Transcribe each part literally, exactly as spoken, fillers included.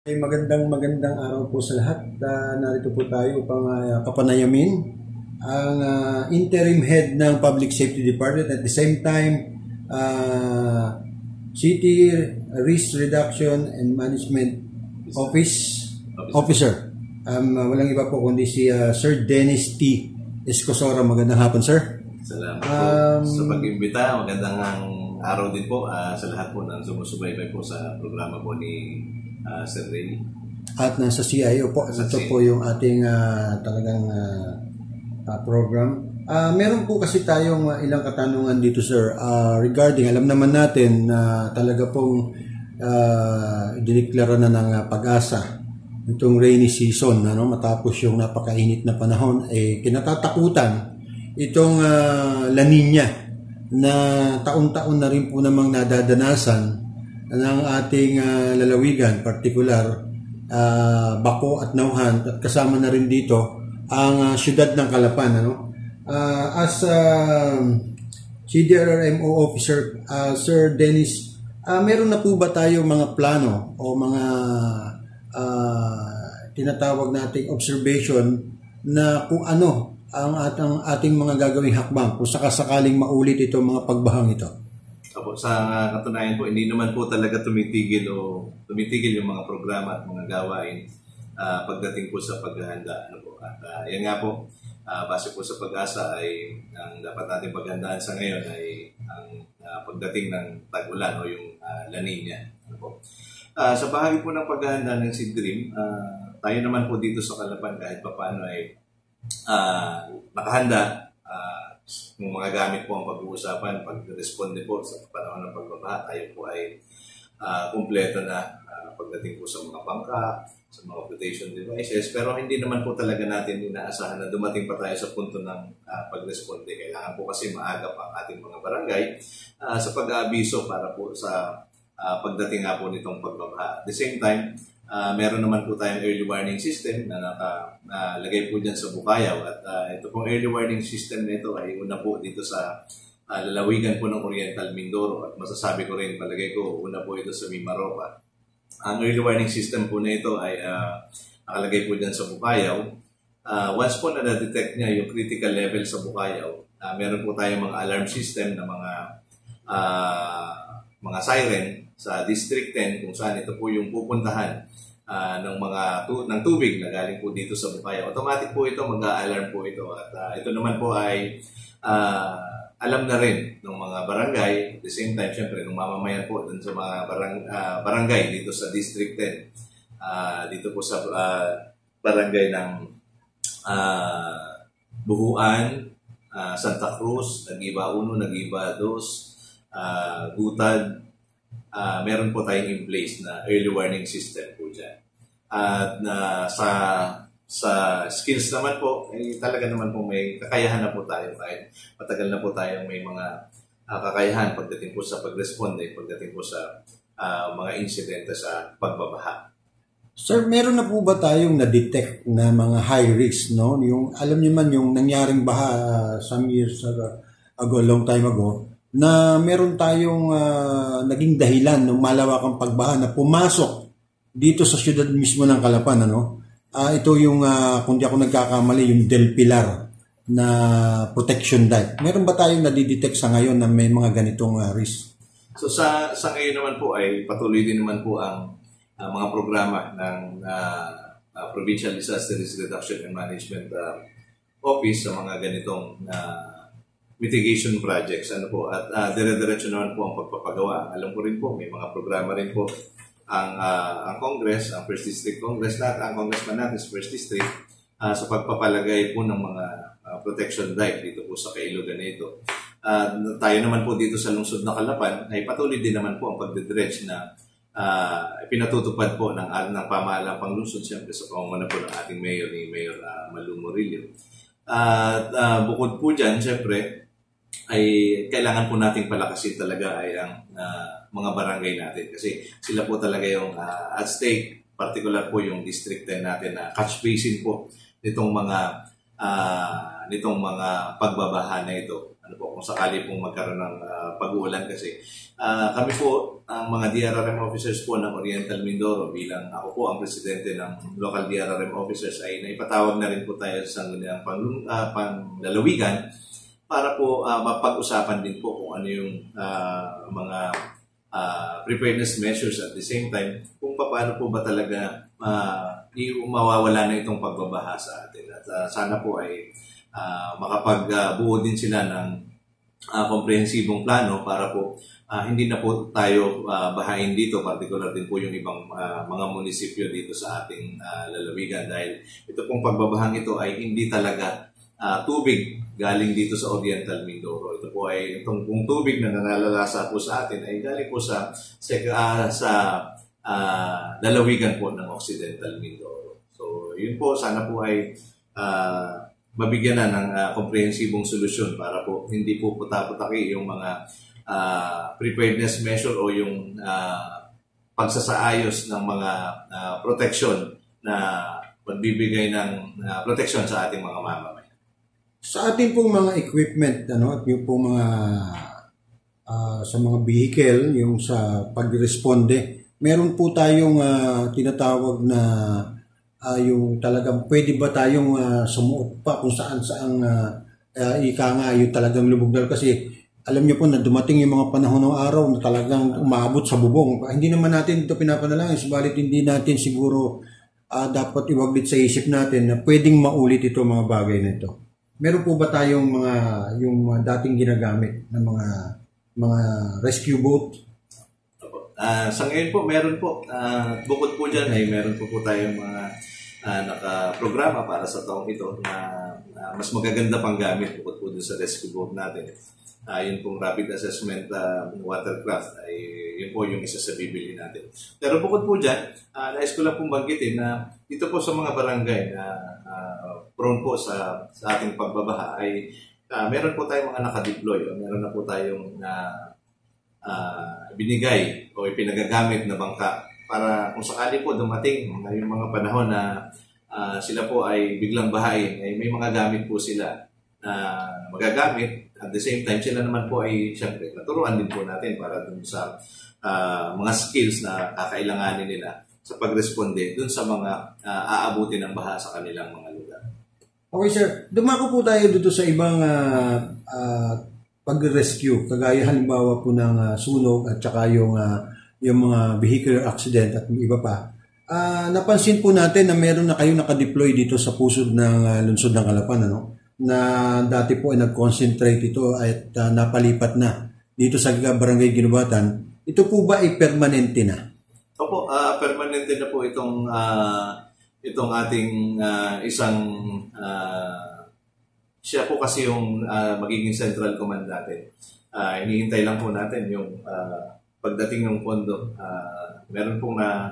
Ay magandang magandang araw po sa lahat. Uh, narito po tayo upang uh, kapanayamin ang uh, interim head ng Public Safety Department at the same time uh, City Risk Reduction and Management Office Officer. Um, uh, walang iba po kundi si uh, Sir Dennis T. Escosora. Magandang hapon, sir. Salamat um, po sa pag-imbita. Magandang araw din po uh, sa lahat po ng sumusubaybay po sa programa po ni Uh, Sir Ray. At nasa C I O po. Ito po yung ating uh, talagang uh, uh, program. Uh, meron po kasi tayong uh, ilang katanungan dito, sir, uh, regarding, alam naman natin na uh, talaga pong uh, dineklara na ng uh, pag-asa itong rainy season, ano, matapos yung napakainit na panahon, eh, kinatatakutan itong uh, La Nina na taon-taon na rin po namang nadadanasan ng ating uh, lalawigan, partikular uh, Baco at Nauhan, at kasama na rin dito ang uh, siyudad ng Calapan, ano? Uh, as uh, C D R R M O officer, uh, Sir Dennis, uh, meron na po ba tayo mga plano o mga uh, tinatawag nating observation na kung ano ang atang ating mga gagawing hakbang kung sakasakaling maulit itong mga pagbahang ito? Opo, sa katunayan po, hindi naman po talaga tumitigil o tumitigil yung mga programa at mga gawain uh, pagdating po sa paghahanda. Ano po. At uh, yan nga po, uh, base po sa pag-asa ay ang dapat natin paghandaan sa ngayon ay ang uh, pagdating ng tag-ulan o yung uh, La Nina. Ano po. Uh, sa bahagi po ng paghahanda ng SeaDream, uh, tayo naman po dito sa Calapan kahit pa paano ay uh, nakahanda. Uh, Yung mga gamit po ang pag-uusapan, pag-responde po sa panahon ng pagbabaha, tayo po ay uh, kumpleto na uh, pagdating po sa mga bangka, sa mga flotation devices. Pero hindi naman po talaga natin inaasahan na dumating pa tayo sa punto ng uh, pag-responde. Kailangan po kasi maaga pa ang ating mga barangay uh, sa pag-aabiso para po sa uh, pagdating nga po nitong pagbabaha. At the same time, Uh, meron naman po tayong early warning system na nakalagay po dyan sa Bukayaw. At uh, ito pong early warning system na ito ay una po dito sa uh, lalawigan po ng Oriental Mindoro. At masasabi ko rin, palagay ko, una po ito sa Mimaropa. Ang early warning system po na ito ay uh, nakalagay po dyan sa Bukayaw. Uh, once po na na-detect niya yung critical level sa Bukayaw, uh, meron po tayong mga alarm system na mga uh, mga siren sa District ten kung saan ito po yung pupuntahan uh, ng mga tu ng tubig na galing po dito sa Bukayaw. Automatic po ito, mag-a-alarm po ito. At uh, ito naman po ay uh, alam na rin ng mga barangay. At the same time, syempre, ng mamamayan po dun sa mga barang, uh, barangay dito sa District ten. Uh, dito po sa uh, barangay ng uh, Buhuan, uh, Santa Cruz, Nagiba one, Nagiba two, uh, Gutad. Uh, meron po tayong in place na early warning system po dyan. At uh, sa sa skills naman po, eh, talaga naman po may kakayahan na po tayo kahit matagal na po tayong may mga uh, kakayahan pagdating po sa pag-responde, pagdating po sa uh, mga insidente sa pagbabaha. Sir, meron na po ba tayong na-detect na mga high risk, no? Yung, alam niyo man yung nangyaring baha uh, some years ago, ago, long time ago, na meron tayong uh, naging dahilan ng malawakang pagbaha na pumasok dito sa syudad mismo ng Calapan, ano? Uh, ito yung, uh, kung di ako nagkakamali, yung Del Pilar na protection dike. Meron ba tayong nadidetect sa ngayon na may mga ganitong uh, risk? So sa sa ngayon naman po ay patuloy din naman po ang uh, mga programa ng uh, uh, Provincial Disaster Risk Reduction and Management uh, Office sa mga ganitong uh, mitigation projects, ano po, at uh, dire-diretso naman po ang pagpapagawa. Alam ko rin po, may mga programa rin po ang uh, ang Congress, ang First District Congress, lahat ang congressman natin sa First District uh, sa pagpapalagay po ng mga uh, protection dike dito po sa Kailugan na ito. Uh, tayo naman po dito sa lungsod na Calapan ay patuloy din naman po ang pagdidretch na uh, pinatutupad po ng, ng pamahalang panglungsod, siyempre sa pamumuno po ng ating mayor, ni Mayor uh, Malu Murillo. At uh, uh, bukod po dyan, siyempre, ay kailangan po nating palakasin talaga ay ang uh, mga barangay natin kasi sila po talaga yung uh, at stake, particular po yung District ten natin na catch basin po nitong mga uh, nitong mga pagbabaha na ito. ano po, kung sakali pong magkaroon ng uh, pag-uulan kasi. Uh, kami po, ang mga D R R M officers po ng Oriental Mindoro, bilang ako po ang presidente ng local D R R M officers, ay naipatawag na rin po tayo sa pang, uh, panglalawigan para po uh, mapag-usapan din po kung ano yung uh, mga uh, preparedness measures at the same time, kung paano po ba talaga uh, mawawala na itong pagbabaha sa atin. At uh, sana po ay uh, makapagbuo uh, din sila ng uh, komprehensibong plano para po uh, hindi na po tayo uh, bahain dito, particular din po yung ibang uh, mga munisipyo dito sa ating uh, lalawigan, dahil ito pong pagbabahang ito ay hindi talaga uh, tubig galing dito sa Oriental Mindoro. Ito po ay itong kung tubig na nangalalasa po sa atin ay galing po sa sa, uh, sa uh, lalawigan po ng Occidental Mindoro. So yun po, sana po ay uh, mabigyan na ng uh, komprehensibong solusyon para po hindi po puta-putaki yung mga uh, preparedness measure o yung uh, pagsasaayos ng mga uh, protection na magbibigay ng uh, protection sa ating mga mamamayan. Sa ating pong mga equipment, ano, at yung pong mga uh, sa mga vehicle, yung sa pagresponde, meron po tayong uh, tinatawag na uh, yung talagang pwede ba tayong uh, sumuot pa kung saan saan uh, uh, ika nga yung talagang lubog-dal, kasi alam niyo po na dumating yung mga panahon ng araw na talagang umabot sa bubong. Hindi naman natin ito pinapanalangin, subalit hindi natin siguro uh, dapat iwaglit sa isip natin na pwedeng maulit ito mga bagay na ito. Meron po ba tayong mga yung dating ginagamit ng mga mga rescue boat? Uh, sa ngayon po, meron po. Uh, bukod po dyan ay meron po po tayong mga uh, nakaprograma para sa taong ito na uh, mas magaganda pang gamit bukod po dun sa rescue boat natin. Uh, yun pong rapid assessment uh, watercraft ay yun po yung isa sa bibili natin. Pero bukod po dyan, uh, nais ko lang pong banggitin na dito po sa mga barangay na uh, prone po sa, sa ating pagbabaha ay uh, meron po tayong mga nakadeploy o meron na po tayong uh, uh, binigay o ipinagagamit na bangka para kung sakali po dumating na yung mga panahon na uh, sila po ay biglang bahain, ay may mga gamit po sila na magagamit. At the same time, sila naman po ay siyempre naturuan din po natin para dun sa uh, mga skills na kakailanganin nila sa pagresponde dun sa mga uh, aabutin ng baha sa kanilang mga lugar. Okay sir, dumako po tayo dito sa ibang uh, uh, pag-rescue, kagaya halimbawa po ng uh, sunog at saka yung, uh, yung mga vehicular accident at iba pa. Uh, napansin po natin na meron na kayo nakadeploy dito sa pusod ng uh, lungsod ng Calapan, ano? Na dati po ay nag-concentrate ito at uh, napalipat na dito sa Barangay Ginubatan. Ito po ba ay permanente na? Opo, uh, permanente na po itong uh, itong ating uh, isang uh, siya po kasi yung uh, magiging central command natin. Uh, hinihintay lang po natin yung uh, pagdating ng pondo. Uh, meron pong na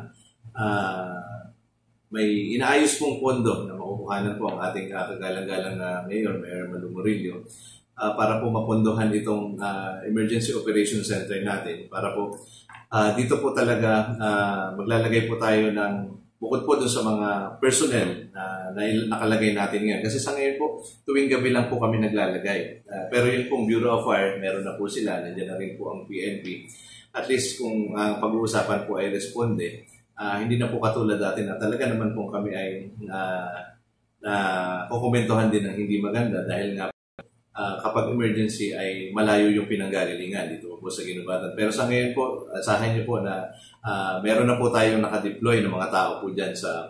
uh, may inaayos pong pondo na makukuhanan po ang ating uh, kagalang-galang na Mayor, Mayor Malu Murillo, uh, para po mapondohan itong uh, Emergency Operations Center natin. Para po uh, dito po talaga uh, maglalagay po tayo ng bukod po doon sa mga personnel na, na nakalagay natin ngayon. Kasi sa ngayon po, tuwing gabi lang po kami naglalagay. Uh, pero yun pong Bureau of Fire, meron na po sila. Nandiyan na rin po ang P N P. At least kung ang uh, pag-uusapan po ay responde, uh, hindi na po katulad dati na talaga naman po kami ay uh, na kukomentohan din ng hindi maganda dahil nga uh, kapag emergency ay malayo yung pinanggagalingan dito po sa Ginubatan. Pero sa ngayon po, asahan niyo po na uh, meron na po tayong nakadeploy ng mga tao po dyan sa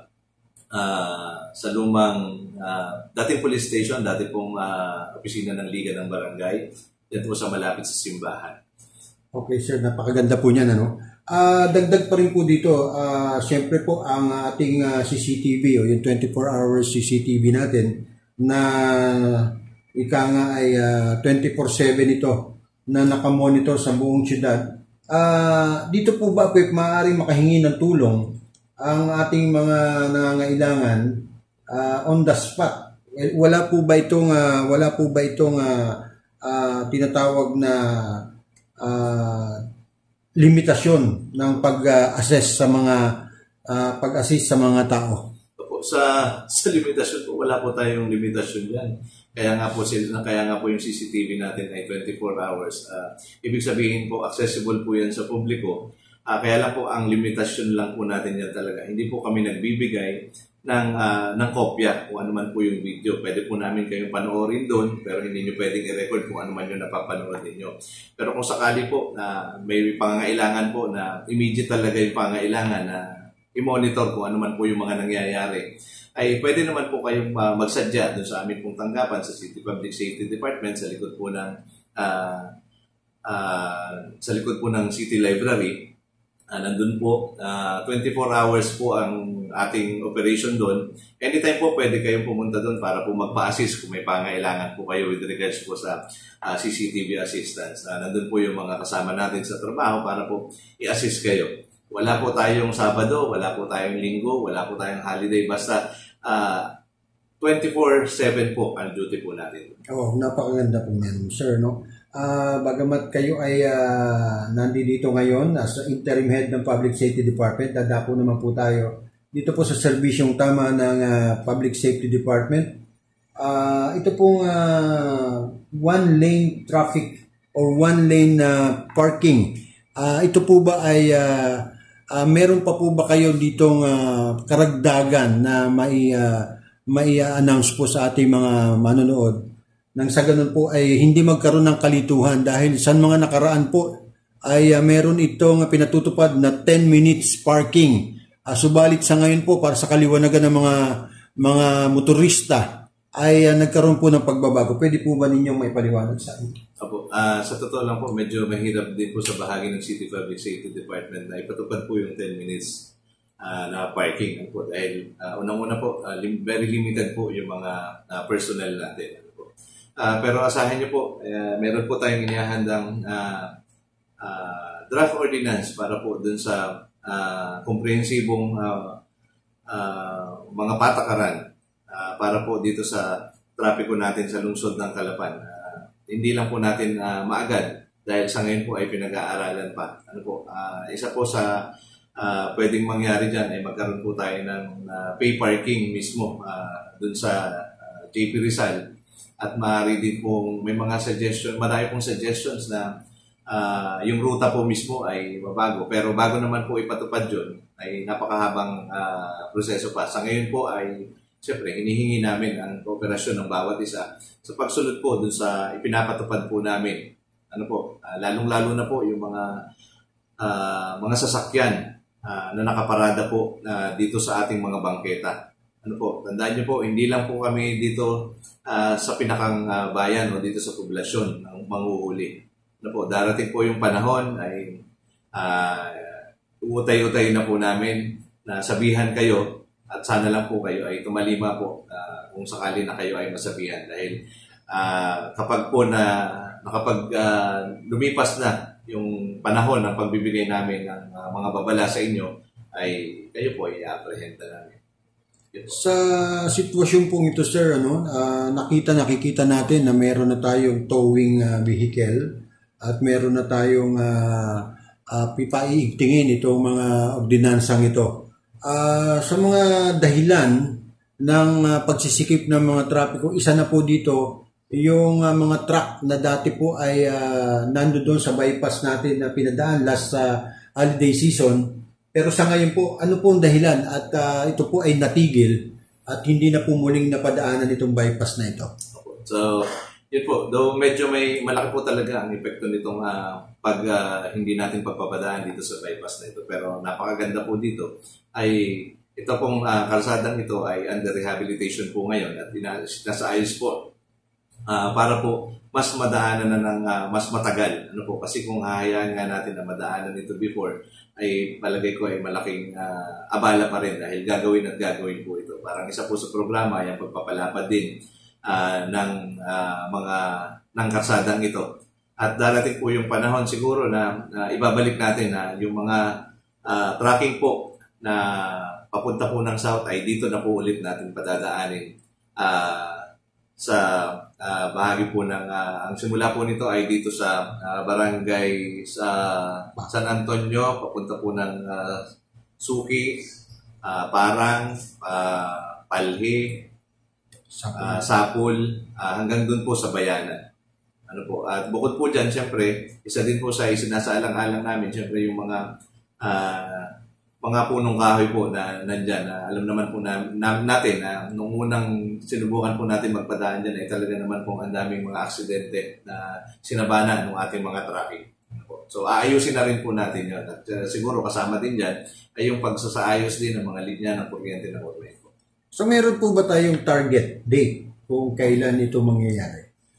uh, sa lumang uh, dating police station, dati pong uh, opisina ng Liga ng Barangay, dyan po sa malapit sa simbahan. Okay sir, napakaganda po niyan, ano? Uh, dagdag pa rin po dito, uh, siyempre po ang ating uh, C C T V o yung twenty-four hours C C T V natin na ika nga ay uh, twenty-four seven ito na nakamonitor sa buong siyudad. Uh, dito po ba po maaaring makahingi ng tulong ang ating mga nangangailangan uh, on the spot? Wala po ba itong uh, wala po ba itong uh, uh, tinatawag na uh, limitasyon ng pag-assess sa mga uh, pag-assist sa mga tao? sa, sa limitasyon po, wala po tayong limitasyon dyan. Kaya nga po sila, kaya nga po yung C C T V natin ay twenty-four hours. Uh, ibig sabihin po, accessible po yan sa publiko. Uh, kaya lang po, ang limitasyon lang po natin yan talaga. Hindi po kami nagbibigay ng, uh, ng kopya kung ano man po yung video. Pwede po namin kayong panoorin doon, pero hindi nyo pwedeng i-record kung ano man yung napapanood ninyo. Pero kung sakali po na uh, may pangangailangan po na immediate talaga yung pangangailangan na i-monitor kung ano man po yung mga nangyayari, ay pwede naman po kayong uh, magsadya doon sa aming pong tanggapan sa City Public Safety Department sa likod po ng uh, uh, sa likod po ng City Library. Uh, nandun po, uh, twenty-four hours po ang ating operation doon. Anytime po pwede kayong pumunta doon para po magpa-assist kung may pangailangan po kayo with regards po sa uh, C C T V assistance. Uh, nandun po yung mga kasama natin sa trabaho para po i-assist kayo. Wala po tayong Sabado, wala po tayong Linggo, wala po tayong holiday. Basta uh, twenty-four seven po ang duty po natin. Oh, napakaganda po yan, sir, no? Uh, bagamat kayo ay uh, nandito ngayon as interim head ng Public Safety Department, dadapo naman po tayo dito po sa serbisyong tama ng uh, Public Safety Department. Uh, ito pong uh, one lane traffic or one lane uh, parking. Uh, ito po ba ay uh, Uh, meron pa po ba kayo ditong uh, karagdagan na mai, uh, mai-announce po sa ating mga manonood nang sa ganun po ay hindi magkaroon ng kalituhan dahil sa mga nakaraan po ay uh, meron itong pinatutupad na ten minutes parking. Uh, subalit sa ngayon po para sa kaliwanagan ng mga mga motorista ay uh, nagkaroon po ng pagbabago. Pwede po ba ninyong may paliwanag sa amin? Opo, uh, sa totoo lang po, medyo mahirap din po sa bahagi ng City Public Safety Department na ipatupad po yung ten minutes uh, na parking. Po, dahil uh, unang-una po, uh, lim- very limited po yung mga uh, personnel natin. Po. Uh, pero asahan nyo po, uh, meron po tayong inihahandang uh, uh, draft ordinance para po dun sa uh, komprehensibong uh, uh, mga patakaran uh, para po dito sa trapiko natin sa lungsod ng Calapan. Hindi lang po natin uh, maagad dahil sa ngayon po ay pinag-aaralan pa. Ano po, uh, isa po sa uh, pwedeng mangyari dyan ay magkaroon po tayo ng uh, pay parking mismo uh, dun sa uh, J P Rizal at maaari din pong may mga suggestion, marami pong suggestions na uh, yung ruta po mismo ay mabago. Pero bago naman po ipatupad yun ay napakahabang uh, proseso pa. Sa ngayon po ay siyempre, hinihingi namin ang kooperasyon ng bawat isa sa pagsunod po dun sa ipinapatupad po namin. Ano po, uh, lalong-lalo na po yung mga uh, mga sasakyan uh, na nakaparada po uh, dito sa ating mga bangketa. Ano po, tandaan niyo po, hindi lang po kami dito uh, sa pinakang uh, bayan o dito sa poblasyon ng manghuhuli. Ano po, darating po yung panahon ay uh, utay-utay na po namin na sabihan kayo. At sana lang po kayo ay tumalima po uh, kung sakali na kayo ay masabihan. Dahil uh, kapag po na nakapag uh, lumipas na yung panahon ng pagbibigay namin ng uh, mga babala sa inyo, ay kayo po ay i-apprehenda namin. Sa sitwasyon pong ito, sir, ano, uh, nakita, nakikita natin na meron na tayong towing uh, vehicle at meron na tayong uh, uh, pipaiigtingin itong mga ordinansang ito. Uh, sa mga dahilan ng uh, pagsisikip ng mga trapiko, isa na po dito yung uh, mga truck na dati po ay uh, nando doon sa bypass natin na pinadaan last uh, holiday season. Pero sa ngayon po, ano po ang dahilan at uh, ito po ay natigil at hindi na po muling napadaanan itong bypass na ito? So, yun po, though medyo may malaki po talaga ang epekto nitong uh, pag uh, hindi natin pagpapadaan dito sa bypass na ito. Pero napakaganda po dito ay ito pong uh, kalsadang ito ay under rehabilitation po ngayon at nasa ayos po uh, para po mas madaanan na ng uh, mas matagal. Ano po, kasi kung hahayaan nga natin na madaanan ito before, ay palagay ko ay malaking uh, abala pa rin dahil gagawin at gagawin po ito. Parang isa po sa programa ay ang pagpapalapad din uh, ng uh, mga ng kalsadang ito. At darating po yung panahon siguro na uh, ibabalik natin na yung mga uh, tracking po na papunta po ng south ay dito na po ulit natin padadaanin uh, sa uh, bahagi po ng uh, ang simula po nito ay dito sa uh, barangay sa San Antonio papunta po ng uh, Suki, uh, Parang, uh, Palhe, Sapul. uh, Sapul, uh, hanggang dun po sa Bayanan. Ano po, at bukod po dyan, siyempre, isa din po sa isinasaalang-alang namin, siyempre yung mga uh, mga punong kahoy po na nandyan. Na alam naman po na, na, natin na nung unang sinubukan po natin magpadaan dyan ay talaga naman po ang daming mga aksidente na sinabana ng ating mga traffic. So aayusin na rin po natin yun. At uh, siguro kasama din dyan ay yung pagsasaayos din ng mga linya ng kuryente ng Ormeco. So meron po ba tayong target date kung kailan ito mangyayari?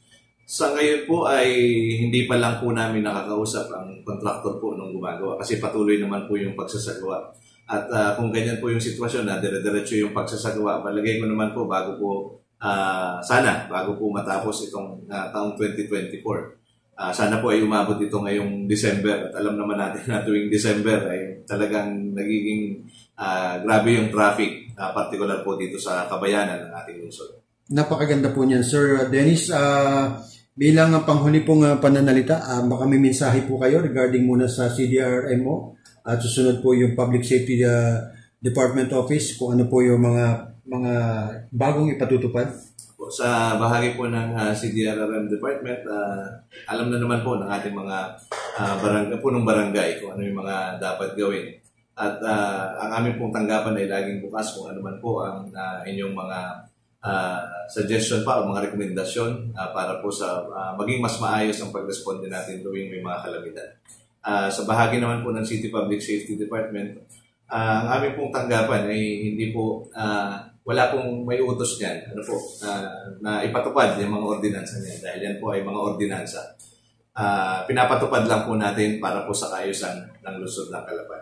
Sa ngayon po ay hindi pa lang po namin nakakausap ang contractor po nung gumagawa kasi patuloy naman po yung pagsasagawa. At uh, kung ganyan po yung sitwasyon na dire-diretso yung pagsasagawa, palagay ko naman po bago po, uh, sana, bago po matapos itong uh, taong twenty twenty-four. Uh, sana po ay umabot ito ngayong December. At alam naman natin na tuwing December ay talagang nagiging uh, grabe yung traffic, uh, particular po dito sa Kabayanan ng ating lungsod. Napakaganda po niyan, Sir Dennis. Uh, bilang uh, panghuli pong uh, pananalita, uh, baka may mensahe po kayo regarding muna sa C D R M O at susunod po yung Public Safety uh, Department Office kung ano po yung mga mga bagong ipatutupad. Sa bahagi po ng uh, C D R M Department, uh, alam na naman po ng ating mga uh, barangay, punong barangay kung ano yung mga dapat gawin. At uh, ang aming pong tanggapan ay laging bukas kung ano man po ang uh, inyong mga Uh, suggestion pa o mga rekomendasyon uh, para po sa uh, maging mas maayos ang pag-responde natin tuwing may mga kalamidad. Uh, sa bahagi naman po ng City Public Safety Department, uh, ang aming pong tanggapan ay hindi po, uh, wala pong may utos niyan ano po, uh, na ipatupad yung mga ordinansa niya dahil yan po ay mga ordinansa. Uh, pinapatupad lang po natin para po sa kaayusan ng lungsod ng Calapan.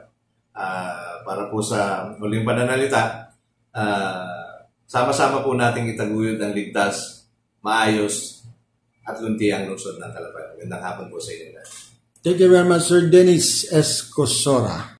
Uh, para po sa huling pananalita, uh, sama-sama po nating itaguyod ang ligtas, maayos, at luntiang lungsod ng Calapan. Magandang hapon po sa inyo. Thank you very much, Sir Dennis Escosora.